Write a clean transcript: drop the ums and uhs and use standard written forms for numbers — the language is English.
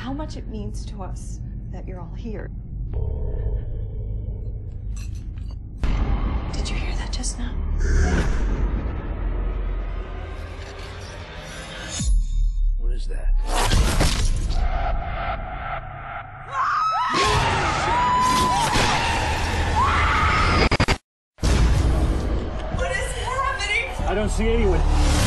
how much it means to us that you're all here. Did you hear that just now? What is that? What is happening? I don't see anyone.